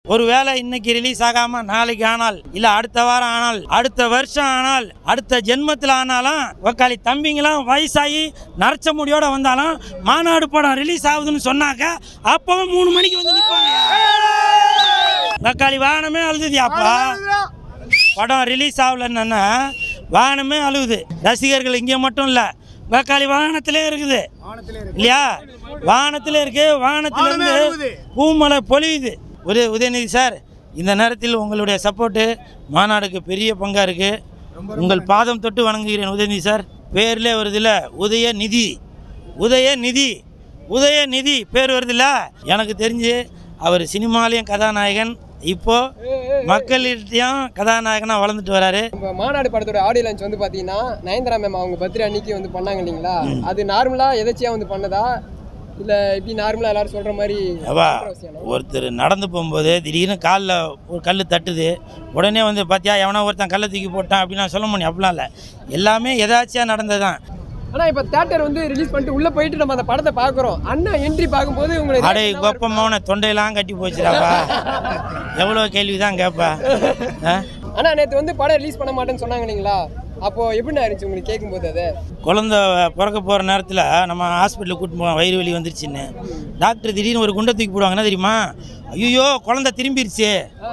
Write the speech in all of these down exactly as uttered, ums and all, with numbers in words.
ஒருவேளை இன்னைக்கு ரிலீஸ் ஆகாம நாளைக்கு ஆனால் இல்ல அடுத்த வாரம் ஆனால் அடுத்த வருஷம் ஆனால் அடுத்த ஜென்மத்தில் ஆனாலும் ஒக்காளி தம்பிங்களாம் வயசாகி நரைச்ச முடியோட வந்தாலும் மாநாடு படம் ரிலீஸ் ஆகுதுன்னு சொன்னாக்க அப்பவும் மூணு மணிக்கு வந்து நிற்பாங்க. ஒக்காளி வாகனமே அழுதுதியாப்பா, படம் ரிலீஸ் ஆகலன்னா வாகனமே அழுகுது. ரசிகர்கள் இங்கே மட்டும் இல்லை, ஒக்காளி வாகனத்திலே இருக்குது இல்லையா? வாகனத்திலே இருக்கு, வாகனத்திலிருந்து பூமலை பொழியுது. உதய உதயநிதி சார், இந்த நேரத்தில் உங்களுடைய சப்போர்ட்டு மாநாடுக்கு பெரிய பங்காக இருக்குது. உங்கள் பாதம் தொட்டு வணங்குகிறேன் உதயநிதி சார். பேர்லே வருதில்ல உதயநிதி, உதயநிதி உதயநிதி பேர் வருதில்ல. எனக்கு தெரிஞ்சு அவர் சினிமாலேயும் கதாநாயகன், இப்போ மக்கள்கிட்டையும் கதாநாயகனாக வளர்ந்துட்டு வராரு. இப்போ மாநாடு படத்தோட ஆடியோ லான்ச் வந்து பார்த்தீங்கன்னா நயன்தாரா மேம் அவங்க பர்த்டே அன்னைக்கு வந்து பண்ணாங்க இல்லைங்களா? அது நார்மலாக எதாச்சியாக வந்து பண்ணதா இல்லை இப்படி நார்மலாக எல்லாரும் சொல்கிற மாதிரி? ஒருத்தர் நடந்து போகும்போது திடீர்னு காலில் ஒரு கல் தட்டுது, உடனே வந்து பார்த்தியா எவனா ஒருத்தன் கல்லை தூக்கி போட்டான் அப்படின்னு நான் சொல்ல முடியும். அப்படிலாம் இல்லை, எல்லாமே எதாச்சியாக நடந்தது தான். ஆனால் இப்போ தேட்டர் வந்து ரிலீஸ் பண்ணிட்டு உள்ளே போயிட்டு நம்ம அந்த படத்தை பார்க்குறோம். அண்ணா என்ட்ரி பார்க்கும்போது உங்களுக்கு அடே கொப்பமான தொண்டையெல்லாம் கட்டி போச்சுடாப்பா, எவ்வளோ கேள்வி தான் கேட்பா. ஆனால் நேற்று வந்து படம் ரிலீஸ் பண்ண மாட்டேன்னு சொன்னாங்க இல்லைங்களா? அப்போது எப்படின்னா இருந்துச்சு உங்களுக்கு கேட்கும்போது? அது குழந்தை பிறக்க போகிற நேரத்தில் நம்ம ஹாஸ்பிட்டலுக்கு கூட்டிட்டு போவோம், வயிறு வலி வந்துருச்சுன்னு. டாக்டர் திடீர்னு ஒரு குண்டை தூக்கி போடுவாங்க, என்ன தெரியுமா? ஐயோ குழந்தை திரும்பிடுச்சு,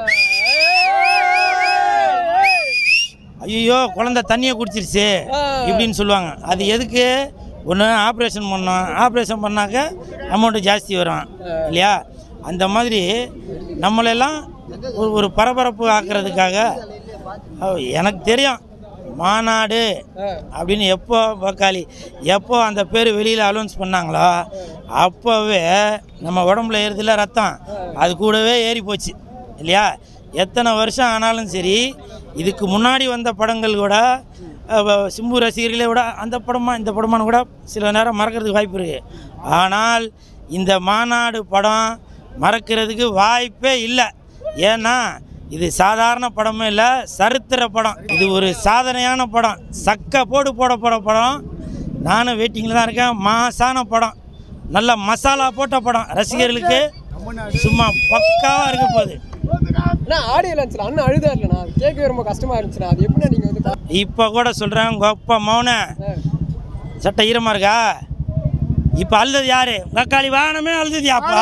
ஐயோ குழந்தை தண்ணியை குடிச்சிருச்சு இப்படின்னு சொல்லுவாங்க. அது எதுக்கு? ஒன்று ஆப்ரேஷன் பண்ணோம், ஆப்ரேஷன் பண்ணாக்க அமௌண்ட்டு ஜாஸ்தி வரும் இல்லையா? அந்த மாதிரி நம்மளெல்லாம் ஒரு ஒரு பரபரப்பு ஆக்குறதுக்காக எனக்கு தெரியும் மாநாடு அப்படின்னு எப்போ பக்காளி எப்போ அந்த பேர் வெளியில் அலௌன்ஸ் பண்ணாங்களோ அப்போவே நம்ம உடம்புல ஏறுதில்ல ரத்தம், அது கூடவே ஏறி போச்சு இல்லையா? எத்தனை வருஷம் ஆனாலும் சரி, இதுக்கு முன்னாடி வந்த படங்கள் கூட சிம்பு ரசிகர்களே விட அந்த படமா இந்த படமானு கூட சில நேரம் மறக்கிறதுக்கு வாய்ப்பு இருக்குது. ஆனால் இந்த மாநாடு படம் மறக்கிறதுக்கு வாய்ப்பே இல்லை. ஏன்னா இது சாதாரண படமே இல்லை, சரித்திர படம். இது ஒரு சாதனையான படம், சக்க போடு போட போட படம். நானும் வெயிட்டிங்கில் தான் இருக்கேன். மாசான படம், நல்ல மசாலா போட்ட படம், ரசிகர்களுக்கு சும்மா பக்காவாக இருக்க போகுது. ஆடியோ லான்ச்ல அண்ணன் அழுதா இல்லைண்ணா, கேட்கவே ரொம்ப கஷ்டமாக இருந்துச்சுண்ணா. அது எப்படி நீங்கள் வந்து இப்போ கூட சொல்கிறேன், கொப்ப மௌன சட்டை ஈரமாக இருக்கா? இப்போ அழுதது யாரு? ஒக்காளி வாகனமே அழுதுதியாப்பா,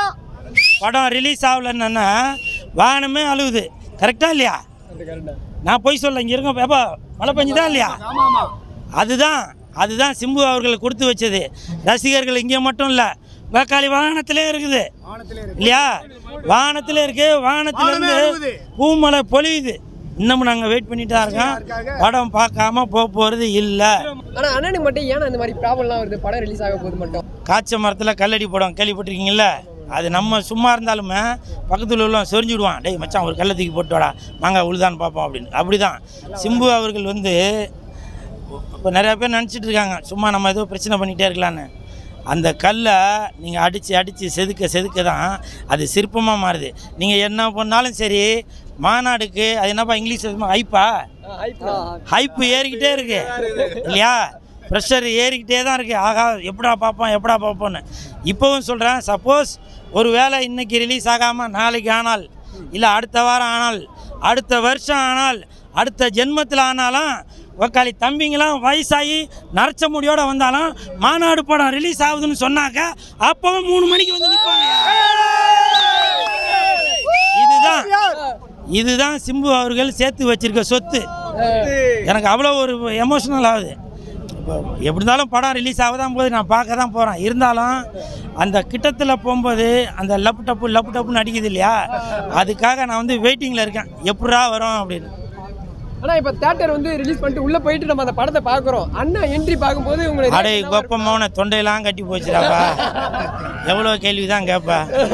படம் ரிலீஸ் ஆகலன்னா வாகனமே அழுகுது. கரெக்டாக இல்லையா? நான் போய் சொல்ல, இங்கே இருக்க பேப்பா மழை பெஞ்சுதான் இல்லையா? அதுதான் அதுதான் சிம்பு அவர்கள் கொடுத்து வச்சது. ரசிகர்கள் இங்கே மட்டும் இல்லை, ஒக்காளி வாகனத்திலே இருக்குது இல்லையா? வாகனத்திலே இருக்கு, வாகனத்திலிருந்து பூமலை பொழியுது. இன்னமும் நாங்கள் வெயிட் பண்ணிட்டு தான் இருக்கோம், படம் பார்க்காம போக போகிறது இல்லை. ஆனால் அண்ணனுக்கு மட்டும் ஏன்னா இந்த மாதிரி ப்ராப்ளம்லாம் வருது? படம் ரிலீஸ் ஆக போது மட்டும் காய்ச்ச மரத்தில் கல்லடி படம் கேள்விப்பட்டிருக்கீங்கள? அது நம்ம சும்மா இருந்தாலுமே பக்கத்தில் உள்ள சொரிஞ்சு விடுவான், டேய் மச்சான் ஒரு கல்லை தூக்கி போட்டுவாடா மாங்காய் உழுதான்னு பார்ப்போம் அப்படின்னு. அப்படி தான் சிம்பு அவர்கள் வந்து இப்போ நிறையா பேர் நினச்சிட்டு இருக்காங்க சும்மா நம்ம ஏதோ பிரச்சனை பண்ணிகிட்டே இருக்கலான்னு. அந்த கல்லை நீங்கள் அடித்து அடித்து செதுக்க செதுக்க தான் அது சிற்பமாக மாறுது. நீங்கள் என்ன பண்ணாலும் சரி, மாநாடுக்கு அது என்னப்பா இங்கிலீஷ் ஹைப்பா, ஹைப்பு ஏறிக்கிட்டே இருக்கு இல்லையா? ப்ரெஷர் ஏறிக்கிட்டே தான் இருக்குது. ஆகா எப்படா பார்ப்போம் எப்படா பார்ப்போன்னு. இப்போவும் சொல்கிறேன், சப்போஸ் ஒரு வேளை இன்றைக்கி ரிலீஸ் ஆகாமல் நாளைக்கு ஆனால் இல்லை அடுத்த வாரம் ஆனால் அடுத்த வருஷம் ஆனால் அடுத்த ஜென்மத்தில் ஆனாலும் ஒக்காளி தம்பிங்களாம் வயசாகி நரைச்ச முடியோட வந்தாலும் மாநாடு படம் ரிலீஸ் ஆகுதுன்னு சொன்னாக்க அப்பவும் மூணு மணிக்கு வந்து நிற்பாங்க. இதுதான் இதுதான் சிம்பு அவர்கள் சேர்த்து வச்சிருக்க சொத்து. எனக்கு அவ்வளோ ஒரு எமோஷனல் ஆகுது. எப்படி இருந்தாலும் படம் ரிலீஸ் ஆக தான் போது, நான் பார்க்க தான் போகிறேன். இருந்தாலும் அந்த கிட்டத்தில் போகும்போது அந்த லப்பு டப்பு லப்பு டப்புன்னு அடிக்குது இல்லையா? அதுக்காக நான் வந்து வெயிட்டிங்கில் இருக்கேன், எப்படா வரும் அப்படின்னு. ஆனால் இப்போ தேட்டர் வந்து ரிலீஸ் பண்ணிட்டு உள்ளே போயிட்டு நம்ம அந்த படத்தை பார்க்குறோம். அண்ணா என்ட்ரி பார்க்கும்போது உங்களுக்கு அடே கொப்பமான தொண்டையெல்லாம் கட்டி போச்சுடாப்பா, எவ்வளோ கேள்வி தான் கேட்பா.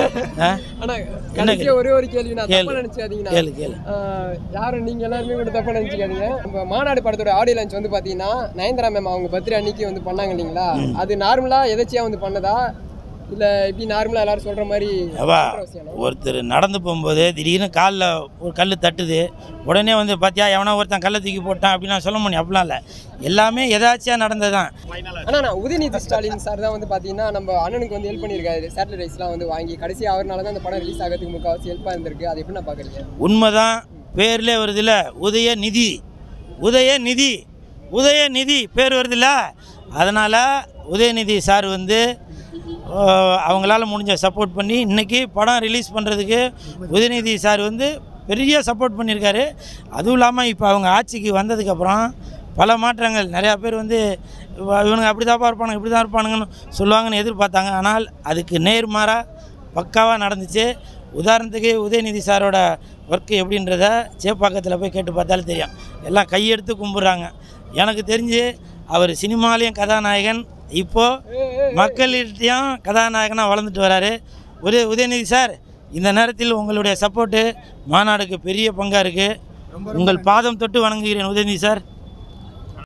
என்ன ஒரே ஒரு கேள்வி, நான் தப்பா நினைச்சுக்காதீங்க. கேளு கேளு யாரும் நீங்கள் எல்லாருமே கூட தப்பா நினைச்சுக்காதீங்க. இப்போ மாநாடு படத்தோட ஆடியோ லான்ச் வந்து பார்த்தீங்கன்னா நயன்தாரா மேம் அவங்க பர்த்டே அன்னைக்கு வந்து பண்ணாங்க இல்லைங்களா? அது நார்மலாக எதாச்சியாக வந்து பண்ணதா இல்லை இப்படி நார்மலாக எல்லாரும் சொல்கிற மாதிரி அவா ஒருத்தர் நடந்து போகும்போது திடீர்னு காலில் ஒரு கல் தட்டுது, உடனே வந்து பார்த்தியா எவனா ஒருத்தன் கல்லை தூக்கி போட்டான் அப்படின்னு நான் சொல்ல முடியும். அப்படிலாம் இல்லை, எல்லாமே எதாச்சியாக நடந்தது தான். ஆனால் நான் உதயநிதி ஸ்டாலின் சார் தான் வந்து பார்த்தீங்கன்னா நம்ம அண்ணனுக்கு வந்து ஹெல்ப் பண்ணியிருக்காரு. சேட்டலைட் ரைஸ்லாம் வந்து வாங்கி கடைசி அவர்னால தான் அந்த படம் ரிலீஸ் ஆகிறதுக்கு முக்கால்வாசி ஹெல்ப்பாக இருந்திருக்கு. அது எப்படி நான் பார்க்குறீங்க? உண்மைதான், பேர்லேயே வருதுல்ல உதயநிதி, உதயநிதி உதயநிதி பேர் வருதுல்ல, அதனால் உதயநிதி சார் வந்து அவங்களால முடிஞ்ச சப்போர்ட் பண்ணி இன்றைக்கி படம் ரிலீஸ் பண்ணுறதுக்கு உதயநிதி சார் வந்து பெரிய சப்போர்ட் பண்ணியிருக்காரு. அதுவும் இல்லாமல் இப்போ அவங்க ஆட்சிக்கு வந்ததுக்கப்புறம் பல மாற்றங்கள், நிறையா பேர் வந்து இவனுங்க அப்படி தான் இருப்பானுங்க இப்படி தான் இருப்பானுங்கன்னு சொல்லுவாங்கன்னு எதிர்பார்த்தாங்க. ஆனால் அதுக்கு நேர்மாறாக பக்காவாக நடந்துச்சு. உதாரணத்துக்கு உதயநிதி சாரோட ஒர்க்கு எப்படின்றத சேப்பாக்கத்தில் போய் கேட்டு பார்த்தாலும் தெரியும். எல்லாம் கையெடுத்து கும்பிட்றாங்க. எனக்கு தெரிஞ்சு அவர் சினிமாலேயும் கதாநாயகன், இப்போது மக்கள்கிட்டையும் கதாநாயகனாக வளர்ந்துட்டு வராரு. உதய உதயநிதி சார், இந்த நேரத்தில் உங்களுடைய சப்போர்ட்டு மாநாடுக்கு பெரிய பங்காக இருக்குது. உங்கள் பாதம் தொட்டு வணங்குகிறேன் உதயநிதி சார்.